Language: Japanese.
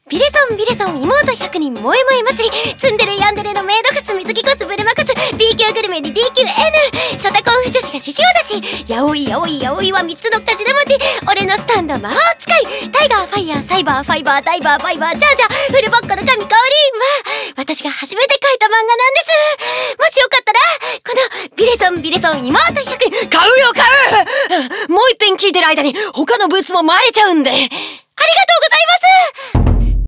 ビレソンビレソン妹100人萌え萌え祭りツンデレヤンデレのメイドフス水着コスブルマコス B 級グルメに DQN ショタコンフ女子が獅子王だしヤオイヤオイヤオイは3つの頭文字俺のスタンド魔法使いタイガーファイヤーサイバーファイバーダイバーバイバージャージャーフルボッコの神香りは私が初めて書いた漫画なんです。もしよかったらこのビレソンビレソン妹100 買うよ買う。もう一遍聞いてる間に他のブースも回れちゃうんで。 ありがとうございます。